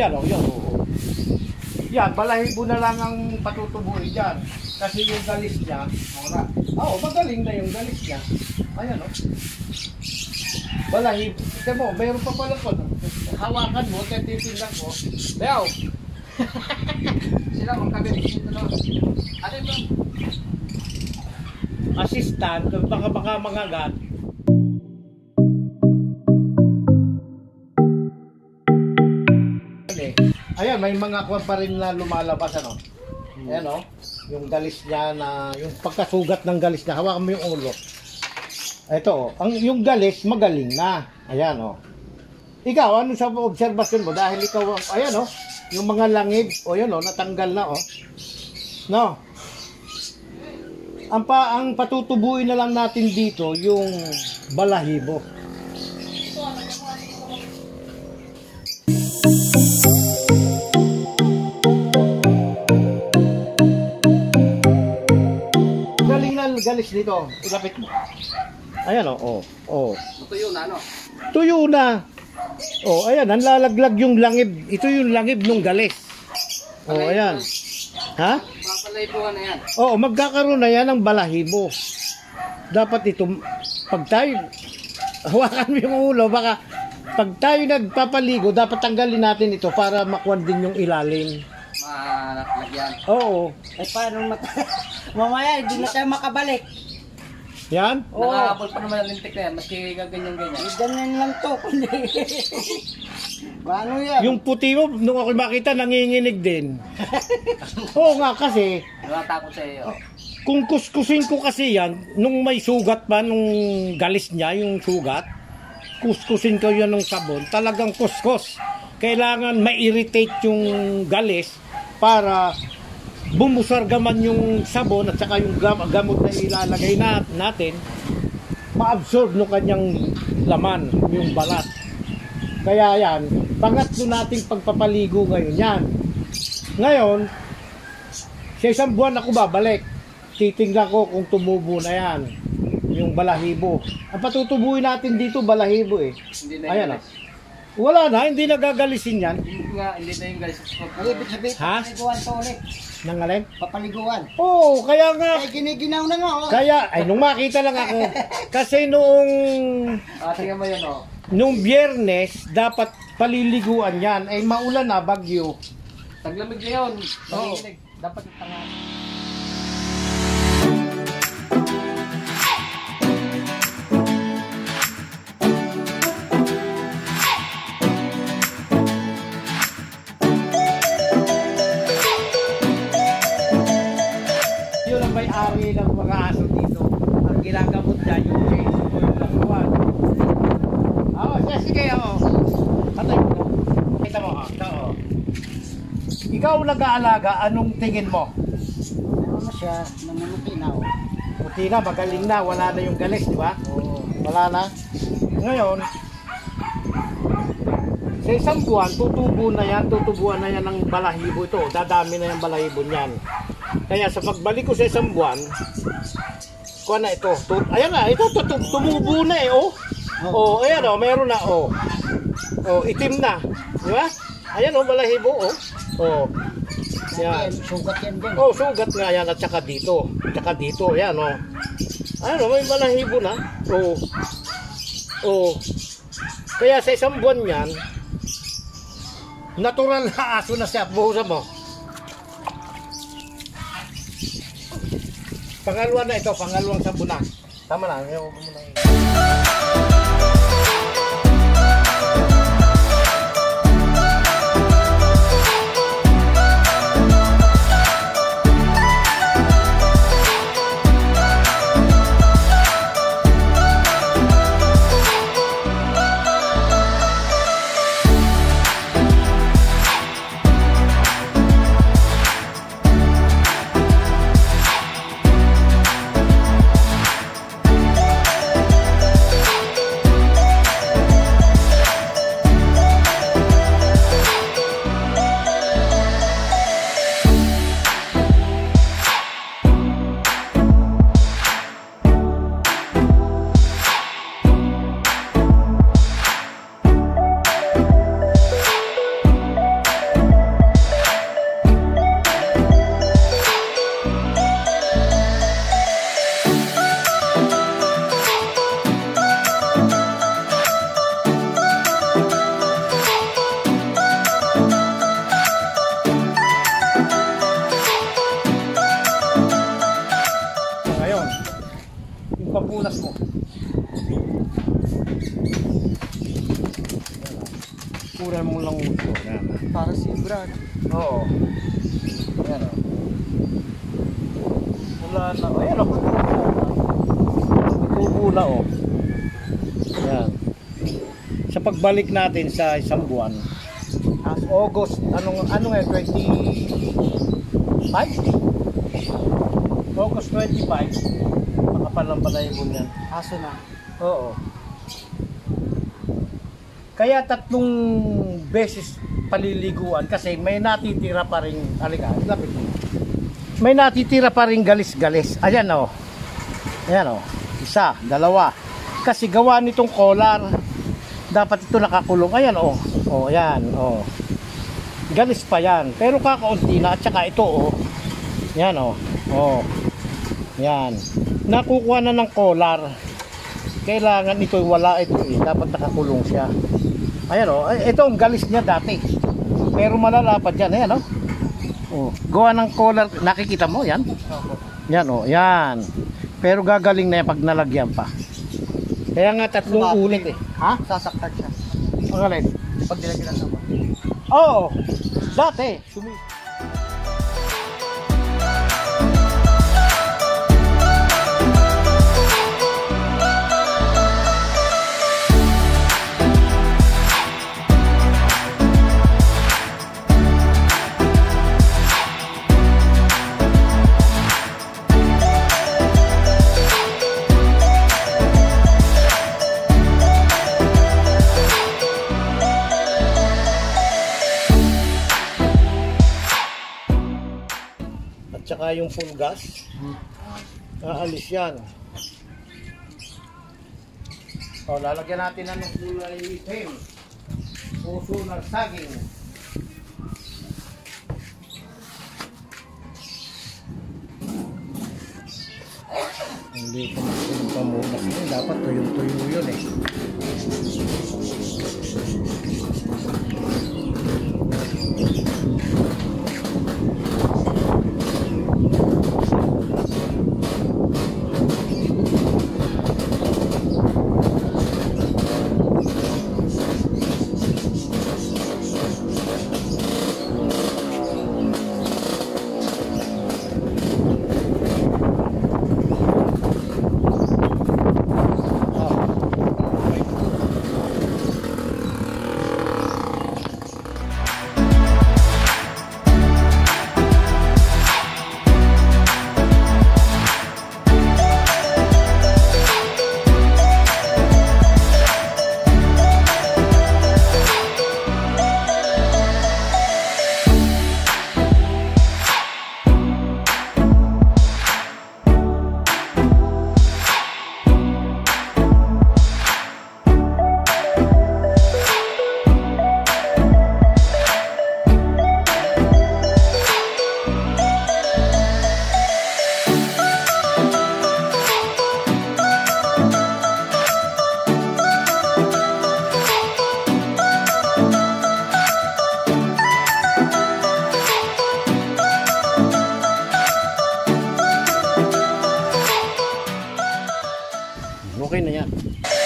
Ayan o, yun. Yan, balahibo na lang ang patutubuin dyan. Kasi yung galis niya, magaling na yung galis niya. Ayan o. Balahibo. Ito mo, mayroon pa pala po. Hawakan mo, tetitingnan mo. Leo! Sila magkabilis dito no? Ano ito? Assistant, baka mangagat. Ayan, may mga kuwan pa rin na lumalabas, ano? Ayan, o. Yung galis niya na, yung pagkasugat ng galis niya, hawakan mo yung ulo. Ito, yung galis, magaling na. Ayan, o. Ikaw, ano sa obserbasyon mo? Dahil ikaw, ayan, o. Yung mga langib, o yan, o, natanggal na, o. No? Ang patutubuin na lang natin dito, yung balahibo. Galis dito, ilapit mo. Ayan o, Tuyo na, ano? Tuyo na. O, ayan, nanlalaglag yung langib. Ito yung langib ng galis. O, ayan. Ha? Papalahibuhan na yan. Oo, magkakaroon na yan ng balahibo. Dapat ito, pag tayo, hawakan mo yung ulo, baka pag tayo nagpapaligo, dapat tanggalin natin ito para makuha din yung ilalim. Malagyan. Oo. Ay, paano mamaya, hindi na tayo makabalik. Yan? Oo. Nakakapol pa naman ang lintik na yan, maski ganyan-ganyan. Ganyan lang to. Paano yan? Yung puti mo, nung ako makita, nanginginig din. Oo nga kasi, Nakatakot sa iyo. kung kuskusin ko kasi yan, nung may sugat pa, nung galis niya, yung sugat, kuskusin ko yan ng sabon, talagang kuskus. Kailangan ma-irritate yung galis para bumusargaman yung sabon at saka yung gamot na ilalagay natin, ma-absorb ng kanyang laman, yung balat. Kaya yan, pangatlo nating pagpapaligo ngayon yan. Ngayon, sa isang buwan ako babalik. Titingnan ko kung tumubo na yan, yung balahibo. Ang patutubuin natin dito, balahibo eh. Hindi na Ayan ah. Wala na, hindi nagagalisin yan. Hindi na yung galis. Ibig sabihin, Ha? papaliguan to ulit. Nangalin? Papaliguan. Oo, kaya nga. Ay, giniginaw na nga, oh. Kaya, ay nung makita lang ako. Kasi noong, Tingnan mo yan, oh. nung Biyernes, dapat paliliguan yan. Ay maulan na, bagyo. Taglamig na yun. Oo. Dapat itangan. Yun ang may-ari ng mga aso dito. Ang ginagamot niya yung change o yung lasuan. Oo, sige, oo. Patay mo. Kita mo, oo. Ikaw nag-aalaga, anong tingin mo? Ano siya, namumuti na, oh. Puti na, magaling na, wala na yung galis, di ba? Oo. Wala na. Ngayon, sa isang buwan, tutubuan na yan ng balahibo ito. Dadami na yung balahibo niyan. Kaya sa pagbalik ko sa isang buwan, kuha na ito. Ayan na, ito tumubo na eh, oh. Oh, ayan oh, meron na, oh. Oh, itim na. Di ba? Ayan oh, balahibo, oh. Oh. Yan. Sugat yan din. Oh, sugat nga yan at saka dito. Saka dito, ayan oh. Ayan oh, may balahibo na. Oh. Oh. Kaya sa isang buwan yan, natural na aso na siya. Buhusan mo. Pangalawa na ito, pangalawang sabon na. Tama na, ayaw ko muna. pampunas mo. Kunan mo lang uso. Yan. Para si Brad. Oo. Ayan o. Wala na. Ayan o. Tubo na o. Ayan. Sa pagbalik natin sa isang buwan, as August, ano nga, 25? August 25, makapalang palaygon yan. Aso na. Oo. Kaya 3 beses paliliguan kasi may natitira pa rin, lapit mo. May natitira pa rin galis-galis. Ayan o. Ayan o. 1, 2. Kasi gawa nitong collar, dapat ito nakakulong. Ayan o. O, ayan o. Galis pa yan. Pero kakaunti na. At saka ito o. Ayan o. O. Ayan. Nakukuha na ng collar. Kailangan ito wala ito eh. Dapat nakakulong siya. Ayan o. Ito ang galis niya dati. Pero malalapad yan. Ayan o. O. Gawa ng collar. Nakikita mo yan? Yan o. Yan. Pero gagaling na yan pag nalagyan pa. Kaya nga 3 ulit eh. Ha? Sasaktan siya. Ang galing. Pag nilagyan ng sabon. Oo. Dati. Tsaka yung full gas, aalis yan. O, lalagyan natin ng kulay itim. Puso ng saging. Hindi ko pamunas yun. Dapat tuyong-tuyo yun eh. Okay na yan.